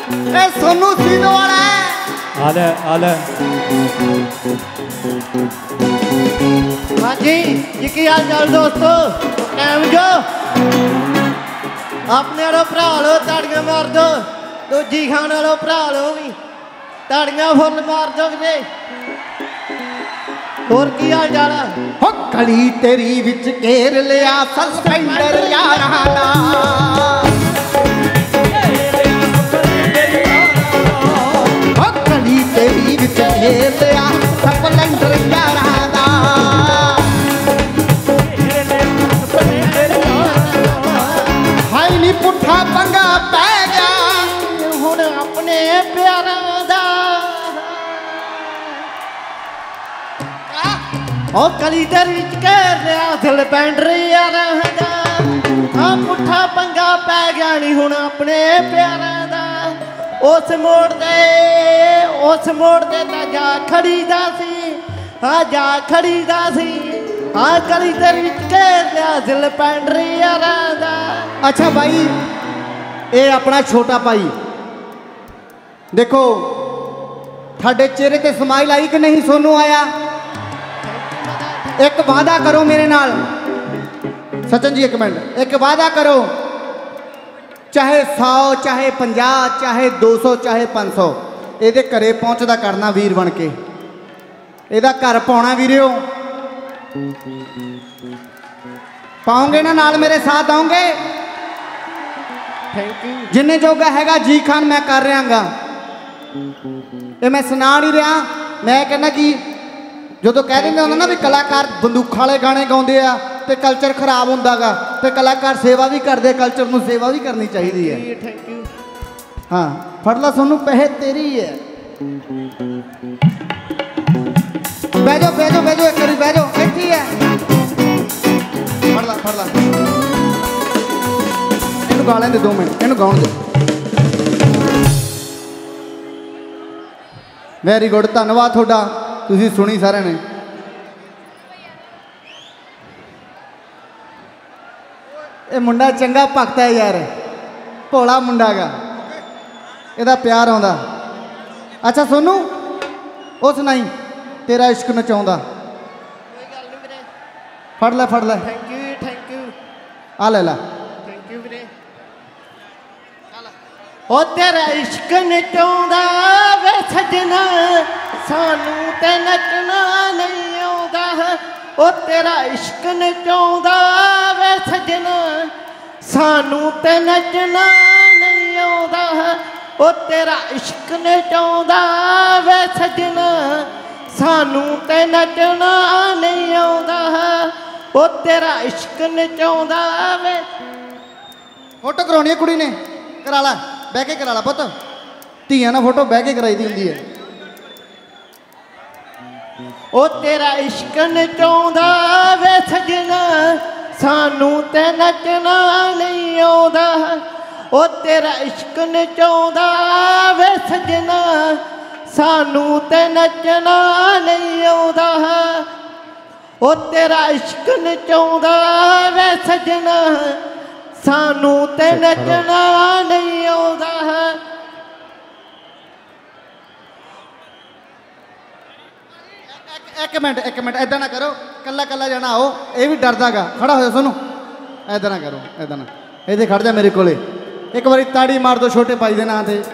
ए सोनू सीधो वाला है। आले आले हाँ जी की हाल चाल दोस्तों, कैम जो अपने वालों भरा लो ताड़ियां मार दो, दूजी खाने वालों भरा लो भी ताड़ियां फुल मार दो जी। होर की हाल चाल है? हो कली तेरी विच घेर लिया सस्पेंडर यारां दा, हो कली तेरी विच घेर लिया सस्पेंडर यारां दा। हाय नी पुट्ठा पंगा पै गया हुण अपने प्यारां दा। ओ कली तेरी विच घेर लिया सस्पेंडर यारां दा। हाँ पुट्ठा पंगा पै गया नी हुण अपने प्यारां दा। उस मोड़ दे तां जा खड़ीदा सी, हाँ जा खड़ीदा सी। हाँ कली तेरी विच घेर लिया सस्पेंडर यारां दा। अच्छा भाई ये अपना छोटा भाई देखो थाडे चेहरे ते स्माइल आई कि नहीं? सोनू आया? एक वादा करो मेरे नाल, सचिन जी एक मिनट, एक वादा करो, चाहे 100 चाहे 50 चाहे 200 चाहे 500 ਇਹਦੇ ਘਰੇ ਪਹੁੰਚਦਾ ਕਰਨਾ ਵੀਰ ਬਣ ਕੇ। ਇਹਦਾ ਘਰ ਪਾਉਣਾ ਵੀਰਿਓ, ਪਾਉਂਗੇ ਨਾ ਨਾਲ ਮੇਰੇ ਸਾਥ ਆਉਂਗੇ? Thank you. जिन्ने जोगा हैगा जी खान मैं कर रहा, ये मैं सुना नहीं रहा। मैं कहना कि जो तो कह देंगे ना भी कलाकार बंदूक वाले गाने गाते हैं तो कल्चर खराब होंदा गा, तो कलाकार सेवा भी करते, कल्चर में सेवा भी करनी चाहिए है। Thank you. हाँ फड़ ला सोनू, पैसे तेरी है। बह जाओ बह जाओ बह जाओ, एक बारी बह जाओ, इत्थे ही है। फड़ ला फड़ ला, इनू गा लें 2 मिनट, इनू गाउण दे। वेरी गुड, धन्नवाद थोड़ा, तुसीं सुनी सारे ने। ये मुंडा चंगा भगत है यार, भोला मुंडा गा, ਇਹਦਾ प्यार आउंदा। अच्छा सोनू ਉਹ ਸੁਣਾਈ तेरा इश्क नचाउंदा। फड़ ले फड़ ले, थैंक यू थैंक यू। आ ले ला, थैंक यू वीरे। ओ तेरा इश्क नचाउंदा वे सजना, सानू ते नचना नहीं आउंदा। ओ तेरा इश्क नचाउंदा वे सजना, सानू ते नचना नहीं आउंदा। ओ तेरा इश्क नचाउंदा वे सजना, सानू ते नचना नहीं आउंदा। ओ तेरा इश्क नचाउंदा वे। फोटो कराउणी है कुड़ी ने, करा ला, बह के करा ला पुत्त, ਧੀਆਂ ਨਾਲ फोटो बह के कराई दी हुंदी है। ओ तेरा इश्क नचाउंदा वे सजना, सानू ते नचना नहीं आउंदा। ओ तेरा इश्क नचाउंदा वे सजना, सानू ते नचना नहीं आउंदा। ओ तेरा इश्क नचाउंदा वे सजना, सानू ते नचना नहीं आउंदा। एक मिनट ऐदा ना करो, कला कला जाना आओ, ये भी डरदा गा, खड़ा हो सुनो, ऐदा ना करो, ऐदा ना, इधर खड़ जा मेरे कोले, एक बारी ताड़ी मार दो छोटे भाई के नाम से।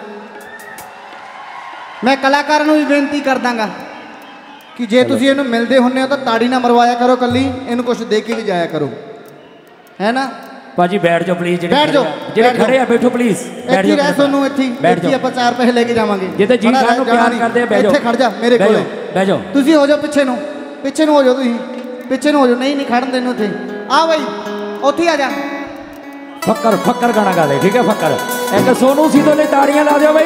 मैं कलाकार भी बेनती कर दाँगा कि जे तुसीं इहनूं मिलते हुंदे हो तो ताड़ी ना मरवाया करो कली, इहनूं कुछ दे के भी जाया करो, है ना? भाजी बैठ जाओ प्लीज, बैठ जाओ, जेडे खड़े आ बैठो प्लीज, बैठ जाओ। सोनू इत्थे ਆਪਾਂ 4 पैसे लेके जावांगे, जिते जी खान नूं प्यार करदे बैठ जाओ, इत्थे खड़ जा मेरे कोले, बैठ जाओ। तुसीं हो जाओ पिछे नूं हो जाओ, तुसीं पिछे नूं हो जाओ, नहीं खड़न देने उत्थे। आ बई उत्थे आ जा, फक्कर फक्कर गाना गा दे, ठीक है? फक्कर एक सोनू सीधो ने ताड़ियां ला दो भाई।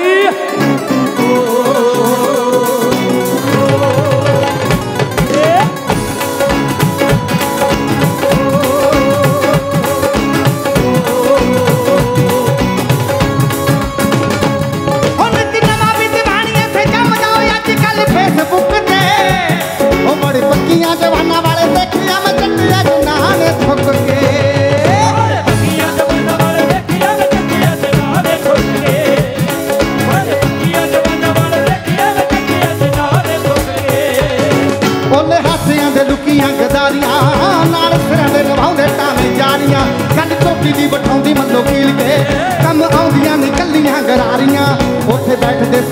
जवाना वाले देखिया मैं चट्टिया जनाने ठुक के,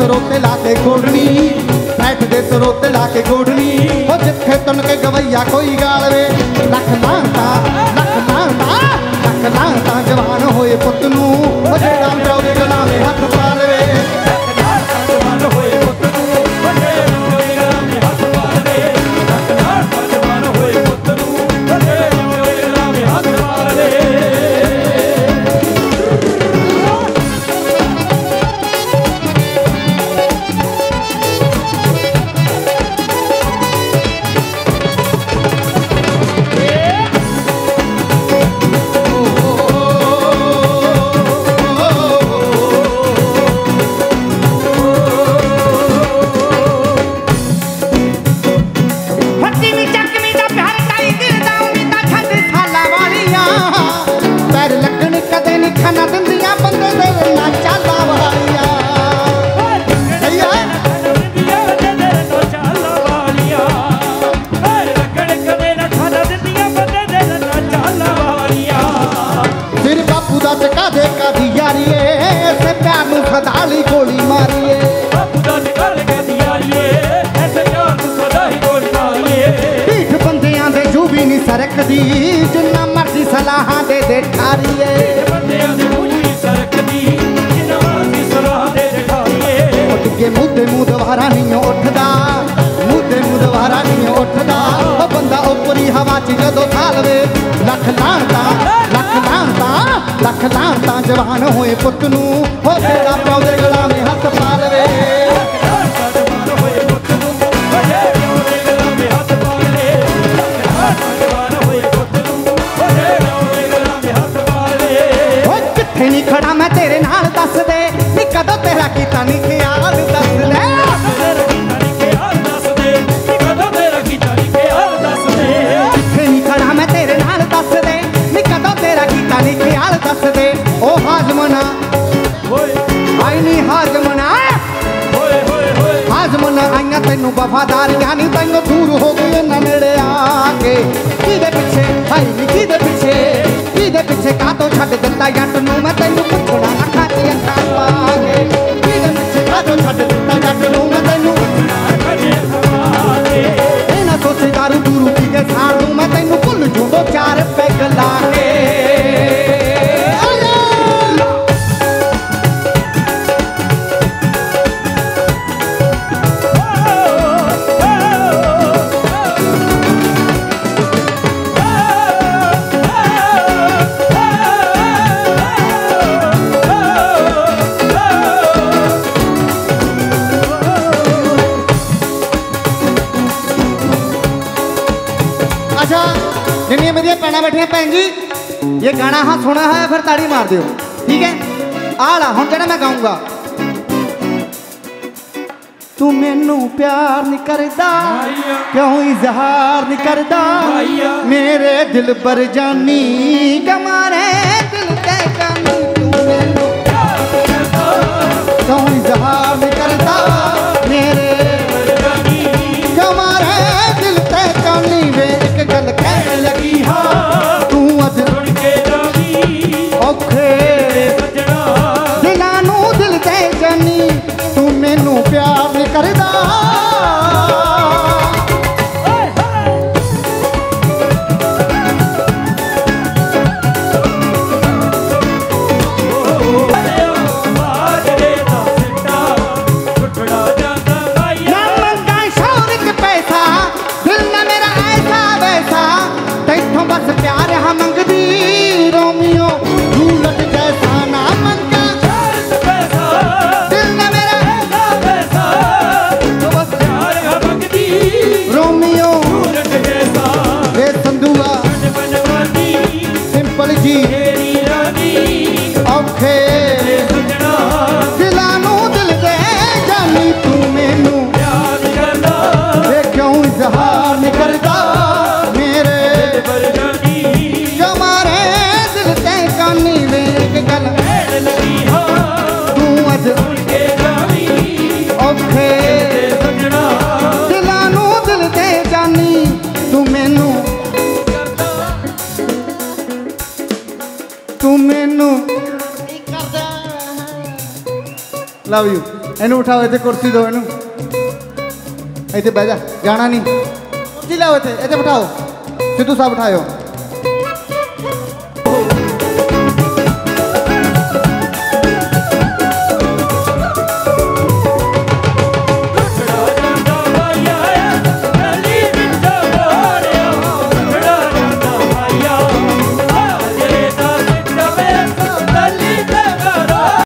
ਸਰੋਤੇ ਲਾ ਕੇ ਗੋਡਣੀ ਬੈਠਦੇ ਸਰੋਤੇ ਲਾ ਕੇ ਗੋਡਣੀ ਉਹ ਜਿੱਥੇ ਤੁਨ ਕੇ ਗਵਈਆ ਕੋਈ ਗਾਲਵੇ ਲੱਖ ਲਾਂਤਾ ਜਵਾਨ ਹੋਏ ਪੁੱਤ ਨੂੰ ਉਹ ਜਿਹੜਾ ਪਿਓ ਦੇ ਗਲਾਂ ਵਿੱਚ ਹੱਥ ਪਾ ਲਵੇ ਜਵਾਨ ਹੋਏ ਪੁੱਤ ਨੂੰ ਵੱਡੇ ਹੋਏ ਗਲਾਂ ਵਿੱਚ ਹੱਥ ਪਾ ਲਵੇ ਜਵਾਨ ਹੋਏ ਪੁੱਤ ਨੂੰ ਵੱਡੇ ਹੋਏ ਗਲਾਂ ਵਿੱਚ ਹੱਥ ਪਾ ਲਵੇ ਜਿੰਨਾ ਮਰਜ਼ੀ ਸਲਾਹਾਂ ਦੇ ਠਾਰੀਏ ਬੰਦਿਆਂ ਦੀ ਮੂੰਹ ਸਰਕਦੀ ਜਿੰਨਾ ਮਰਜ਼ੀ ਸਲਾਹ ਦੇ ਠਾਰੀਏ ਉੱਠ ਕੇ ਮੂੰਹ ਦੁਬਾਰਾ ਨਹੀਂ ਉੱਠਦਾ ਮੂੰਹ ਦੁਬਾਰਾ ਨਹੀਂ ਉੱਠਦਾ ਉਹ ਬੰਦਾ ਉੱਪਰੀ ਹਵਾ 'ਚ ਜਦੋਂ ਖਾਲਵੇ ਲੱਖ ਲਾਂਤਾਂ ਜਵਾਨ ਹੋਏ ਪੁੱਤ ਨੂੰ ਉਹ ਤੇਰਾ ਪਿਓ ਦੇ ਗਲਾਂ ਵਿੱਚ ਹੱਥ ਪਾ ਲਵੇ ਨਹੀਂ ਖੜਾ ਮੈਂ ਤੇਰੇ ਨਾਲ ਦੱਸ ਦੇ ਨੀ ਕਦੋਂ ਤੇਰਾ ਕੀਤਾ ਨਹੀਂ ਖਿਆਲ ਦੱਸ ਦੇ ਕਦੋਂ ਤੇਰਾ ਕੀਤਾ ਨਹੀਂ ਖਿਆਲ ਦੱਸ ਦੇ ਕਿੱਥੇ ਨਹੀਂ ਖੜਾ ਮੈਂ ਤੇਰੇ ਨਾਲ ਦੱਸ ਦੇ ਨੀ ਕਦੋਂ ਤੇਰਾ ਕੀਤਾ ਨਹੀਂ ਖਿਆਲ ਦੱਸ ਦੇ ਉਹ ਹਾਜ਼ਮਨਾ ਆਈ ਨਹੀਂ ਹਾਜ਼ਮਨਾ ਹਾਜ਼ਮਨਾ ਆਈਆਂ ਤੈਨੂੰ ਵਫਾਦਾਰੀਆਂ ਨਹੀਂ ਤੈਨੂੰ ਦੂਰ ਹੋ ਗਈ ਇਹਨਾਂ ਨੇੜੇ ਆ ਕੇ ਕਿਹਦੇ ਪਿੱਛੇ ਹਾਈ ਨੀ ਕਿਹਦੇ ਪਿੱਛੇ ਕਾਹਤੋਂ ਛੱਡ ਦਿੱਤਾ ਜੱਟ ਨੂੰ ਮੈਂ ਤੈਨੂੰ ਪੁੱਛਣਾ ਅੱਖਾਂ 'ਚ ਅੱਖਾਂ ਪਾ ਕੇ ਕਿਹਦੇ ਪਿੱਛੇ ਕਾਹਤੋਂ ਛੱਡ ਦਿੱਤਾ ਜੱਟ ਨੂੰ ਮੈਂ ਤੈਨੂੰ ਇਹ ਨਾ ਸੋਚੇ ਦਾਰੂ ਦੂਰੂ ਪੀ ਕੇ ਸਾੜ ਨੂੰ ਮੈਂ ਤੈਨੂੰ ਭੁੱਲ ਜੂ ਦੋ ਚਾਰ ਪੈਗ ਲਾ ਕੇ जिन्नी मेरी भैन बैठिया भैन जी ये गाना हाँ सुना है फिर ताड़ी मार दो ठीक है आला हुण जेड़ा मैं गाऊंगा तू मैनू प्यार नहीं करदा क्यों इजहार नहीं करदा मेरे दिल पर जानी कमारे दिल ते कमी तू मैनू क्यों इजहार नहीं करदा मेरे कमारे दिल ते कमी वे एक गल कह लगी हाँ तू अज रुड़ के जावी औखे सजना दिलां नू दिल ते जानी तू मैनू प्यार नहीं करदा Love you. ਇਹਨੂੰ ਉਠਾਓ ਇੱਥੇ ਕੁਰਸੀ ਦਿਓ ਇਹਨੂੰ ਇੱਥੇ ਬਹਿ ਜਾ ਜਾਣਾ ਨਹੀਂ ਕੁਰਸੀ ਲਿਆਓ ਇੱਥੇ ਬਿਠਾਓ ਸਿੱਧੂ ਸਾਹਿਬ ਉਠਾਇਓ